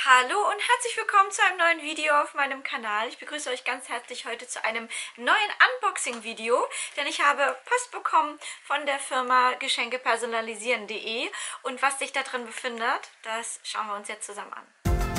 Hallo und herzlich willkommen zu einem neuen Video auf meinem Kanal. Ich begrüße euch ganz herzlich heute zu einem neuen Unboxing-Video, denn ich habe Post bekommen von der Firma geschenkepersonalisieren.de und was sich da drin befindet, das schauen wir uns jetzt zusammen an.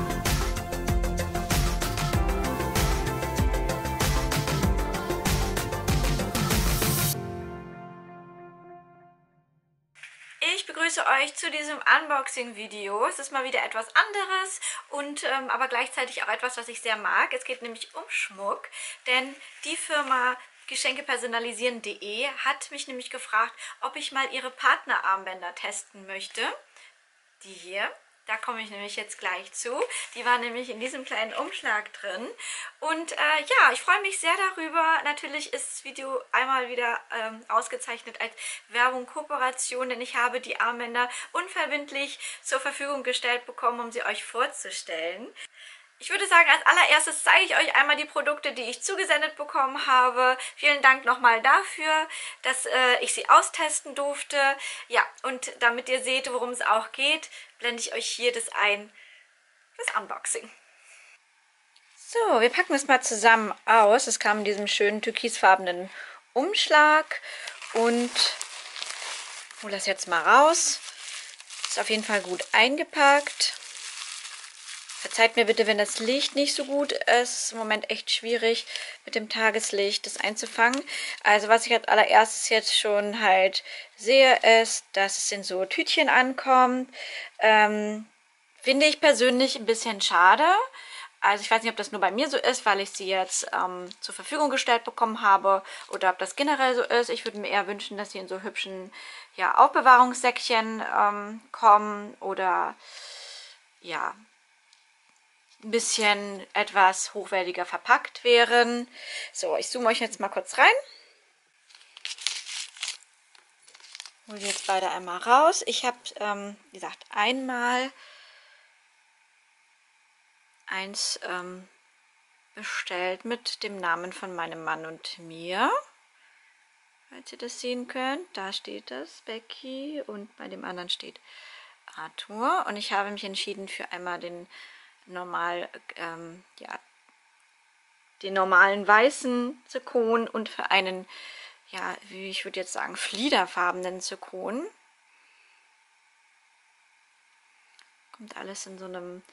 Ich begrüße euch zu diesem Unboxing-Video. Es ist mal wieder etwas anderes und aber gleichzeitig auch etwas, was ich sehr mag. Es geht nämlich um Schmuck, denn die Firma geschenkepersonalisieren.de hat mich nämlich gefragt, ob ich mal ihre Partnerarmbänder testen möchte. Die hier. Da komme ich nämlich jetzt gleich zu. Die war nämlich in diesem kleinen Umschlag drin. Und ja, ich freue mich sehr darüber. Natürlich ist das Video einmal wieder ausgezeichnet als Werbung, Kooperation, denn ich habe die Armbänder unverbindlich zur Verfügung gestellt bekommen, um sie euch vorzustellen. Ich würde sagen, als allererstes zeige ich euch einmal die Produkte, die ich zugesendet bekommen habe. Vielen Dank nochmal dafür, dass ich sie austesten durfte. Ja, und damit ihr seht, worum es auch geht, blende ich euch hier das ein, das Unboxing. So, wir packen es mal zusammen aus. Es kam in diesem schönen türkisfarbenen Umschlag und ich hole das jetzt mal raus. Ist auf jeden Fall gut eingepackt. Verzeiht mir bitte, wenn das Licht nicht so gut ist. Im Moment echt schwierig mit dem Tageslicht das einzufangen. Also was ich als allererstes jetzt schon halt sehe, ist, dass es in so Tütchen ankommt. Finde ich persönlich ein bisschen schade. Also ich weiß nicht, ob das nur bei mir so ist, weil ich sie jetzt zur Verfügung gestellt bekommen habe oder ob das generell so ist. Ich würde mir eher wünschen, dass sie in so hübschen ja, Aufbewahrungssäckchen kommen oder ja, ein bisschen etwas hochwertiger verpackt wären. So, ich zoome euch jetzt mal kurz rein. Hole die jetzt beide einmal raus. Ich habe, wie gesagt, einmal eins bestellt mit dem Namen von meinem Mann und mir. Falls ihr das sehen könnt, da steht das, Becky, und bei dem anderen steht Arthur. Und ich habe mich entschieden für einmal den ja, den normalen weißen Zirkon und für einen, ja, wie ich würde jetzt sagen, fliederfarbenen Zirkon. Kommt alles in so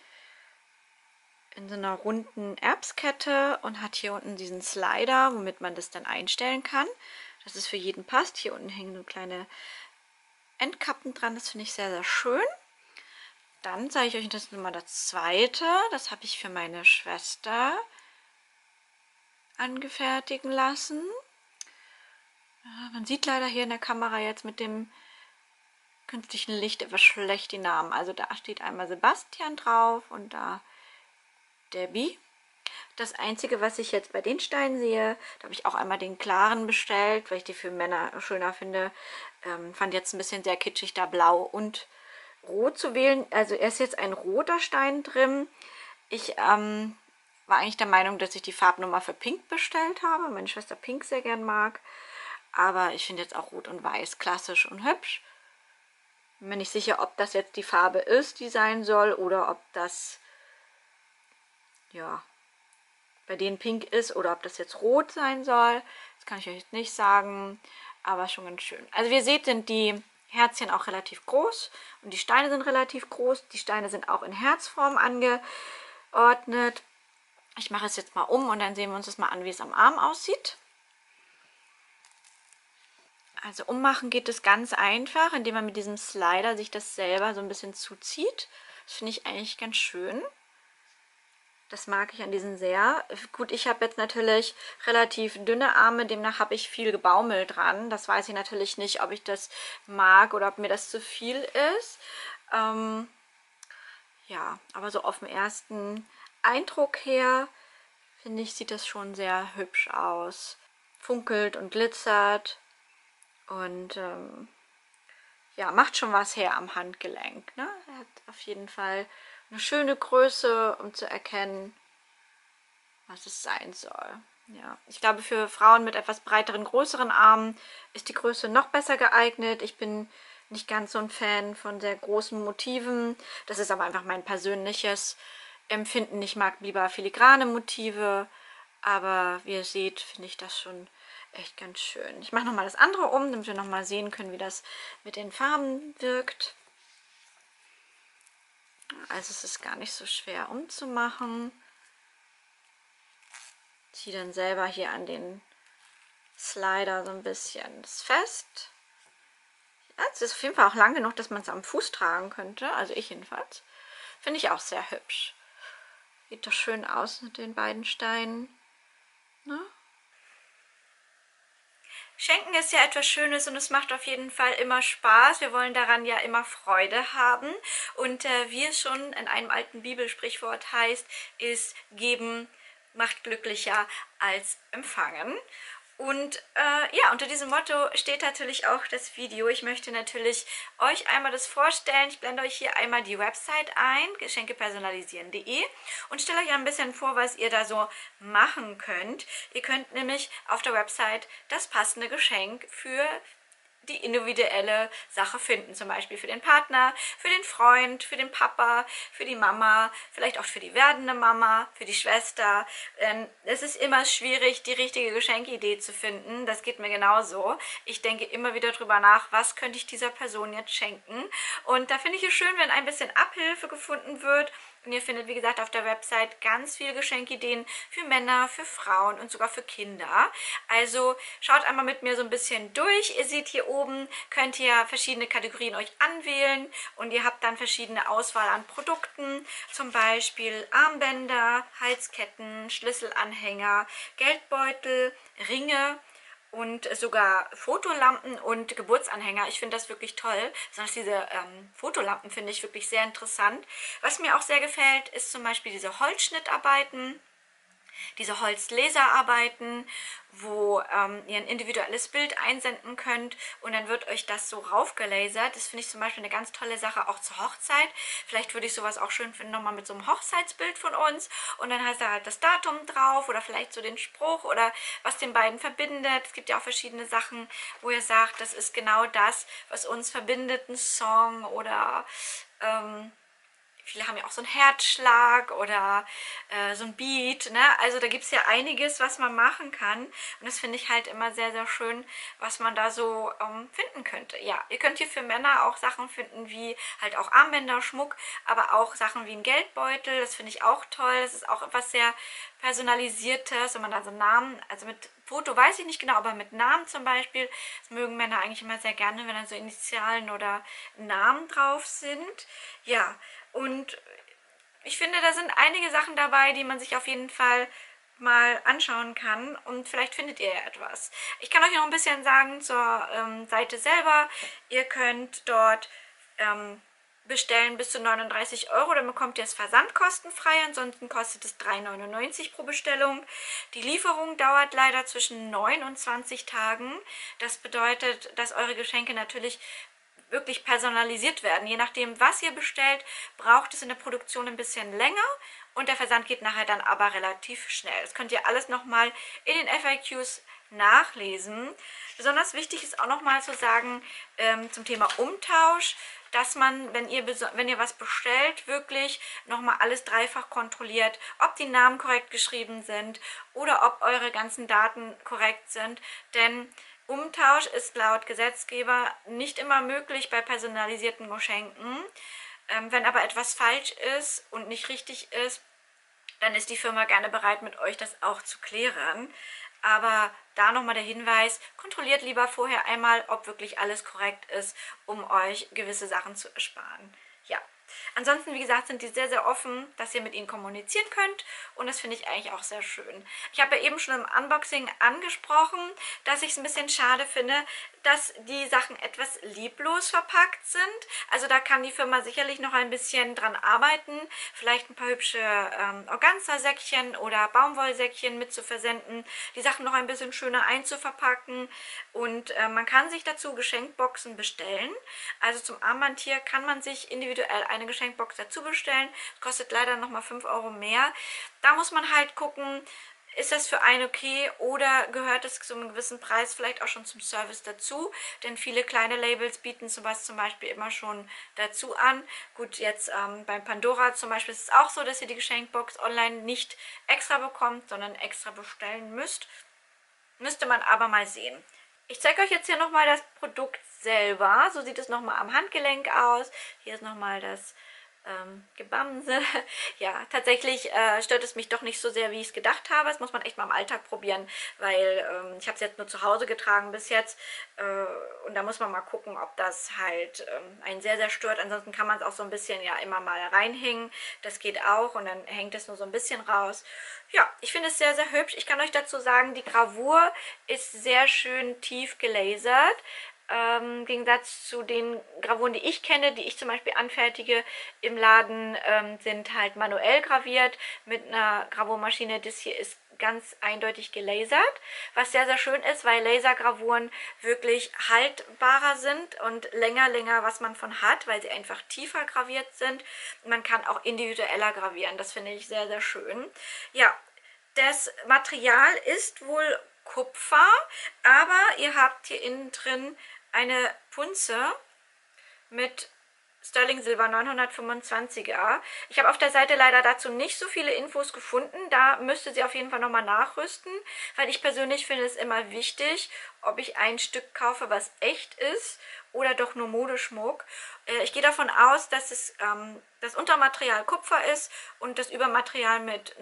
einer runden Erbskette und hat hier unten diesen Slider, womit man das dann einstellen kann, dass es für jeden passt. Hier unten hängen so kleine Endkappen dran, das finde ich sehr, sehr schön. Dann zeige ich euch das nochmal das zweite, das habe ich für meine Schwester angefertigen lassen. Ja, man sieht leider hier in der Kamera jetzt mit dem künstlichen Licht etwas schlecht die Namen. Also da steht einmal Sebastian drauf und da Debbie. Das Einzige, was ich jetzt bei den Steinen sehe, da habe ich auch einmal den klaren bestellt, weil ich die für Männer schöner finde. Fand jetzt ein bisschen sehr kitschig, da blau und rot zu wählen. Also er ist jetzt ein roter Stein drin. Ich war eigentlich der Meinung, dass ich die Farbnummer für Pink bestellt habe, weil meine Schwester Pink sehr gern mag. Aber ich finde jetzt auch Rot und Weiß klassisch und hübsch. Bin mir nicht sicher, ob das jetzt die Farbe ist, die sein soll, oder ob das ja bei denen Pink ist oder ob das jetzt Rot sein soll. Das kann ich euch jetzt nicht sagen, aber schon ganz schön. Also wie ihr seht, sind die Herzchen auch relativ groß und die Steine sind relativ groß. Die Steine sind auch in Herzform angeordnet. Ich mache es jetzt mal um und dann sehen wir uns das mal an, wie es am Arm aussieht. Also ummachen geht es ganz einfach, indem man mit diesem Slider sich das selber so ein bisschen zuzieht. Das finde ich eigentlich ganz schön. Das mag ich an diesen sehr. Gut, ich habe jetzt natürlich relativ dünne Arme, demnach habe ich viel Gebaumel dran. Das weiß ich natürlich nicht, ob ich das mag oder ob mir das zu viel ist. Ja, aber so auf den ersten Eindruck her, finde ich, sieht das schon sehr hübsch aus. Funkelt und glitzert und ja, macht schon was her am Handgelenk. Ne? Er hat auf jeden Fall eine schöne Größe, um zu erkennen, was es sein soll. Ja, ich glaube, für Frauen mit etwas breiteren, größeren Armen ist die Größe noch besser geeignet. Ich bin nicht ganz so ein Fan von sehr großen Motiven. Das ist aber einfach mein persönliches Empfinden. Ich mag lieber filigrane Motive, aber wie ihr seht, finde ich das schon echt ganz schön. Ich mache nochmal das andere um, damit wir nochmal sehen können, wie das mit den Farben wirkt. Also es ist gar nicht so schwer umzumachen. Ziehe dann selber hier an den Slider so ein bisschen das fest. Ja, es ist auf jeden Fall auch lang genug, dass man es am Fuß tragen könnte. Also ich jedenfalls. Finde ich auch sehr hübsch. Sieht doch schön aus mit den beiden Steinen. Ne? Schenken ist ja etwas Schönes und es macht auf jeden Fall immer Spaß. Wir wollen daran ja immer Freude haben. Und wie es schon in einem alten Bibelsprichwort heißt, ist geben macht glücklicher als empfangen. Und ja, unter diesem Motto steht natürlich auch das Video. Ich möchte natürlich euch einmal das vorstellen. Ich blende euch hier einmal die Website ein, geschenkepersonalisieren.de, und stelle euch ein bisschen vor, was ihr da so machen könnt. Ihr könnt nämlich auf der Website das passende Geschenk für die individuelle Sache finden, zum Beispiel für den Partner, für den Freund, für den Papa, für die Mama, vielleicht auch für die werdende Mama, für die Schwester. Es ist immer schwierig, die richtige Geschenkidee zu finden. Das geht mir genauso. Ich denke immer wieder drüber nach, was könnte ich dieser Person jetzt schenken. Und da finde ich es schön, wenn ein bisschen Abhilfe gefunden wird. Und ihr findet, wie gesagt, auf der Website ganz viele Geschenkideen für Männer, für Frauen und sogar für Kinder. Also schaut einmal mit mir so ein bisschen durch. Ihr seht hier oben, könnt ihr verschiedene Kategorien euch anwählen und ihr habt dann verschiedene Auswahl an Produkten, zum Beispiel Armbänder, Halsketten, Schlüsselanhänger, Geldbeutel, Ringe und sogar Fotolampen und Geburtsanhänger. Ich finde das wirklich toll. Besonders diese Fotolampen finde ich wirklich sehr interessant. Was mir auch sehr gefällt, ist zum Beispiel diese Holzschnittarbeiten, diese Holzlaserarbeiten, wo ihr ein individuelles Bild einsenden könnt und dann wird euch das so raufgelasert. Das finde ich zum Beispiel eine ganz tolle Sache, auch zur Hochzeit. Vielleicht würde ich sowas auch schön finden, nochmal mit so einem Hochzeitsbild von uns und dann heißt da halt das Datum drauf oder vielleicht so den Spruch oder was den beiden verbindet. Es gibt ja auch verschiedene Sachen, wo ihr sagt, das ist genau das, was uns verbindet, ein Song oder viele haben ja auch so einen Herzschlag oder so ein Beat, ne? Also da gibt es ja einiges, was man machen kann. Und das finde ich halt immer sehr, sehr schön, was man da so finden könnte. Ja, ihr könnt hier für Männer auch Sachen finden, wie halt auch Armbänder, Schmuck, aber auch Sachen wie ein Geldbeutel. Das finde ich auch toll. Das ist auch etwas sehr Personalisiertes, wenn man da so Namen, also mit Foto weiß ich nicht genau, aber mit Namen zum Beispiel, das mögen Männer eigentlich immer sehr gerne, wenn da so Initialen oder Namen drauf sind. Ja, und ich finde, da sind einige Sachen dabei, die man sich auf jeden Fall mal anschauen kann und vielleicht findet ihr ja etwas. Ich kann euch noch ein bisschen sagen zur Seite selber. Ihr könnt dort bestellen bis zu 39 Euro, dann bekommt ihr es versandkostenfrei, ansonsten kostet es 3,99 pro Bestellung. Die Lieferung dauert leider zwischen 9 und 20 Tagen. Das bedeutet, dass eure Geschenke natürlich wirklich personalisiert werden. Je nachdem, was ihr bestellt, braucht es in der Produktion ein bisschen länger und der Versand geht nachher dann aber relativ schnell. Das könnt ihr alles nochmal in den FAQs nachlesen. Besonders wichtig ist auch nochmal zu sagen zum Thema Umtausch, dass man, wenn ihr was bestellt, wirklich nochmal alles dreifach kontrolliert, ob die Namen korrekt geschrieben sind oder ob eure ganzen Daten korrekt sind, denn Umtausch ist laut Gesetzgeber nicht immer möglich bei personalisierten Geschenken. Wenn aber etwas falsch ist und nicht richtig ist, dann ist die Firma gerne bereit, mit euch das auch zu klären. Aber da nochmal der Hinweis, kontrolliert lieber vorher einmal, ob wirklich alles korrekt ist, um euch gewisse Sachen zu ersparen. Ja. Ansonsten, wie gesagt, sind die sehr, sehr offen, dass ihr mit ihnen kommunizieren könnt und das finde ich eigentlich auch sehr schön. Ich habe ja eben schon im Unboxing angesprochen, dass ich es ein bisschen schade finde, dass die Sachen etwas lieblos verpackt sind. Also da kann die Firma sicherlich noch ein bisschen dran arbeiten, vielleicht ein paar hübsche Organza-Säckchen oder Baumwollsäckchen mit zu versenden, die Sachen noch ein bisschen schöner einzuverpacken und man kann sich dazu Geschenkboxen bestellen. Also zum Armband hier kann man sich individuell eine Geschenkbox dazu bestellen. Kostet leider nochmal 5 Euro mehr. Da muss man halt gucken, ist das für einen okay oder gehört es zu einem gewissen Preis vielleicht auch schon zum Service dazu? Denn viele kleine Labels bieten sowas zum Beispiel immer schon dazu an. Gut, jetzt beim Pandora zum Beispiel ist es auch so, dass ihr die Geschenkbox online nicht extra bekommt, sondern extra bestellen müsst. Müsste man aber mal sehen. Ich zeige euch jetzt hier nochmal das Produkt selber. So sieht es nochmal am Handgelenk aus. Hier ist nochmal das Gebamse. Ja, tatsächlich stört es mich doch nicht so sehr, wie ich es gedacht habe. Das muss man echt mal im Alltag probieren, weil ich habe es jetzt nur zu Hause getragen bis jetzt. Und da muss man mal gucken, ob das halt einen sehr, sehr stört. Ansonsten kann man es auch so ein bisschen ja immer mal reinhängen. Das geht auch und dann hängt es nur so ein bisschen raus. Ja, ich finde es sehr, sehr hübsch. Ich kann euch dazu sagen, die Gravur ist sehr schön tief gelasert. Im Gegensatz zu den Gravuren, die ich kenne, die ich zum Beispiel anfertige im Laden, sind halt manuell graviert mit einer Gravurmaschine. Das hier ist ganz eindeutig gelasert, was sehr, sehr schön ist, weil Lasergravuren wirklich haltbarer sind und länger, was man von hat, weil sie einfach tiefer graviert sind. Man kann auch individueller gravieren, das finde ich sehr, sehr schön. Ja, das Material ist wohl Kupfer, aber ihr habt hier innen drin eine Punze mit Sterling Silber 925er. Ich habe auf der Seite leider dazu nicht so viele Infos gefunden. Da müsste sie auf jeden Fall nochmal nachrüsten, weil ich persönlich finde es immer wichtig, ob ich ein Stück kaufe, was echt ist oder doch nur Modeschmuck. Ich gehe davon aus, dass es das Untermaterial Kupfer ist und das Übermaterial mit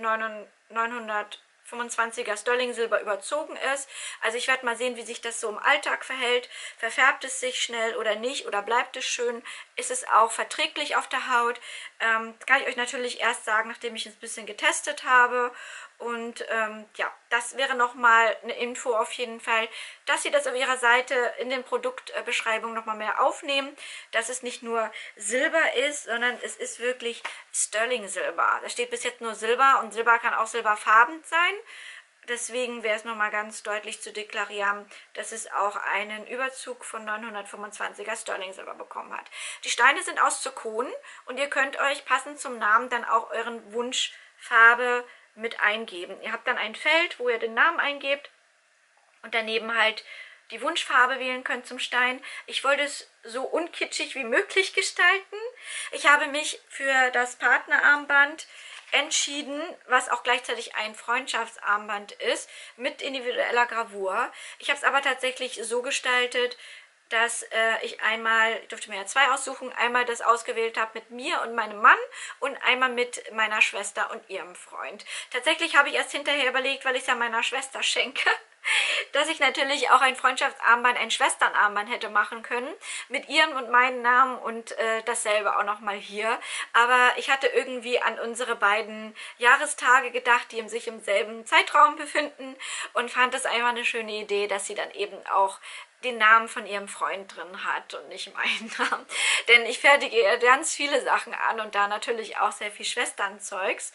925er Sterling Silber überzogen ist. Also ich werde mal sehen, wie sich das so im Alltag verhält. Verfärbt es sich schnell oder nicht oder bleibt es schön? Ist es auch verträglich auf der Haut? Das kann ich euch natürlich erst sagen, nachdem ich es ein bisschen getestet habe. Und ja, das wäre nochmal eine Info auf jeden Fall, dass sie das auf ihrer Seite in den Produktbeschreibungen nochmal mehr aufnehmen, dass es nicht nur Silber ist, sondern es ist wirklich Sterling Silber. Da steht bis jetzt nur Silber und Silber kann auch silberfarben sein. Deswegen wäre es nochmal ganz deutlich zu deklarieren, dass es auch einen Überzug von 925er Sterling Silber bekommen hat. Die Steine sind aus Zirkon und ihr könnt euch passend zum Namen dann auch euren Wunschfarbe mit eingeben. Ihr habt dann ein Feld, wo ihr den Namen eingebt und daneben halt die Wunschfarbe wählen könnt zum Stein. Ich wollte es so unkitschig wie möglich gestalten. Ich habe mich für das Partnerarmband entschieden, was auch gleichzeitig ein Freundschaftsarmband ist, mit individueller Gravur. Ich habe es aber tatsächlich so gestaltet, dass ich durfte mir ja zwei aussuchen, einmal das ausgewählt habe mit mir und meinem Mann und einmal mit meiner Schwester und ihrem Freund. Tatsächlich habe ich erst hinterher überlegt, weil ich es ja meiner Schwester schenke, dass ich natürlich auch ein Freundschaftsarmband, ein Schwesternarmband hätte machen können, mit ihrem und meinem Namen und dasselbe auch nochmal hier. Aber ich hatte irgendwie an unsere beiden Jahrestage gedacht, die sich im selben Zeitraum befinden und fand es einfach eine schöne Idee, dass sie dann eben auch den Namen von ihrem Freund drin hat und nicht meinen Namen. Denn ich fertige ihr ganz viele Sachen an und da natürlich auch sehr viel Schwesternzeugs.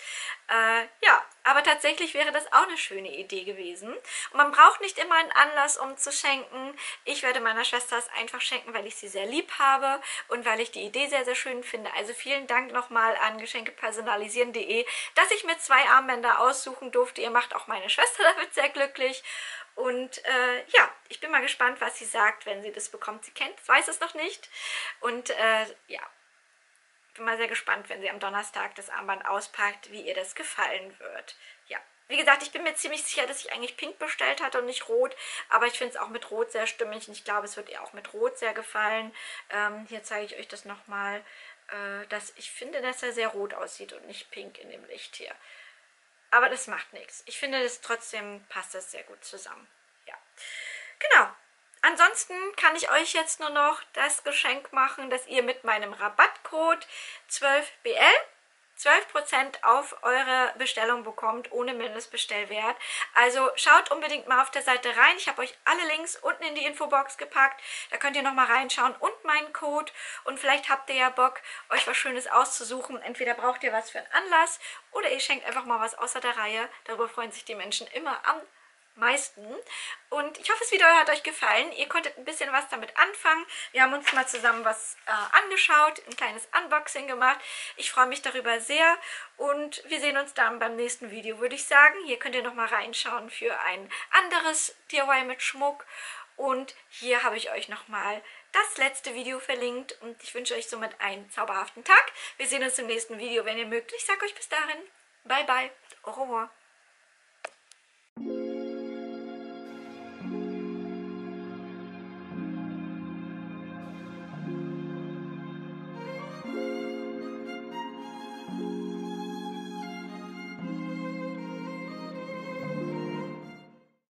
Ja, aber tatsächlich wäre das auch eine schöne Idee gewesen. Und man braucht nicht immer einen Anlass, um zu schenken. Ich werde meiner Schwester es einfach schenken, weil ich sie sehr lieb habe und weil ich die Idee sehr, sehr schön finde. Also vielen Dank nochmal an geschenkepersonalisieren.de, dass ich mir 2 Armbänder aussuchen durfte. Ihr macht auch meine Schwester damit sehr glücklich. Und ja, ich bin mal gespannt, was sie sagt, wenn sie das bekommt. Sie weiß es noch nicht. Und ja, bin mal sehr gespannt, wenn sie am Donnerstag das Armband auspackt, wie ihr das gefallen wird. Ja, wie gesagt, ich bin mir ziemlich sicher, dass ich eigentlich pink bestellt hatte und nicht rot. Aber ich finde es auch mit rot sehr stimmig und ich glaube, es wird ihr auch mit rot sehr gefallen. Hier zeige ich euch das nochmal, dass ich finde, dass er sehr rot aussieht und nicht pink in dem Licht hier. Aber das macht nichts. Ich finde, trotzdem passt das sehr gut zusammen. Ja, genau. Ansonsten kann ich euch jetzt nur noch das Geschenk machen, dass ihr mit meinem Rabattcode 12BL 12% auf eure Bestellung bekommt, ohne Mindestbestellwert. Also schaut unbedingt mal auf der Seite rein. Ich habe euch alle Links unten in die Infobox gepackt. Da könnt ihr nochmal reinschauen und meinen Code. Und vielleicht habt ihr ja Bock, euch was Schönes auszusuchen. Entweder braucht ihr was für einen Anlass oder ihr schenkt einfach mal was außer der Reihe. Darüber freuen sich die Menschen immer am meisten. Und ich hoffe, das Video hat euch gefallen. Ihr konntet ein bisschen was damit anfangen. Wir haben uns mal zusammen was angeschaut, ein kleines Unboxing gemacht. Ich freue mich darüber sehr und wir sehen uns dann beim nächsten Video, würde ich sagen. Hier könnt ihr nochmal reinschauen für ein anderes DIY mit Schmuck. Und hier habe ich euch nochmal das letzte Video verlinkt und ich wünsche euch somit einen zauberhaften Tag. Wir sehen uns im nächsten Video, wenn ihr mögt. Ich sage euch bis dahin, bye bye, au revoir.